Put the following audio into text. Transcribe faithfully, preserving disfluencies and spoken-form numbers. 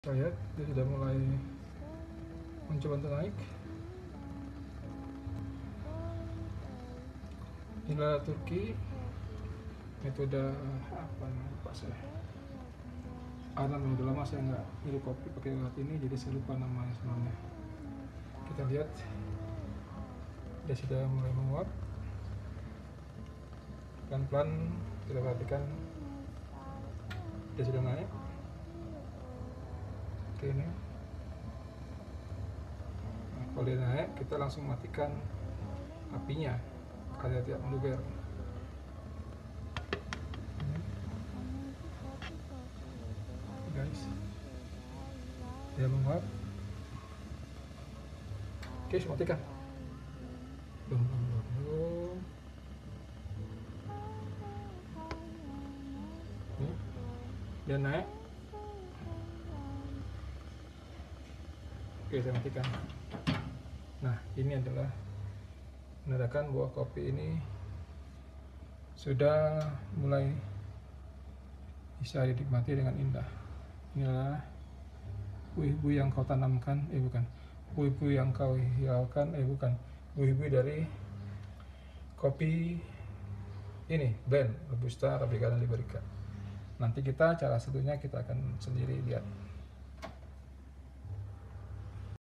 Kita lihat dia sudah mulai mencoba untuk naik. Inilah Turki, metode apa namanya lupa saya. Ada yang udah lama saya nggak minum kopi pakai alat ini, jadi saya lupa namanya sebenarnya. Kita lihat dia sudah mulai menguap. Pelan-pelan kita perhatikan dia sudah naik. Oke, ini nah, kalau dia naik kita langsung matikan apinya agar tidak meluber. Guys, dia menguap. Oke, saya matikan. Belum, belum, belum, belum. Ini dia naik. Oke, saya matikan. Nah, ini adalah menandakan bahwa kopi ini sudah mulai bisa dinikmati dengan indah. Inilah buih-buih yang kau tanamkan, eh bukan, buih-buih yang kau hiraukan, eh bukan, buih-buih dari kopi ini, blend Robusta Arabica dan Liberica. Nanti kita cara satunya kita akan sendiri lihat.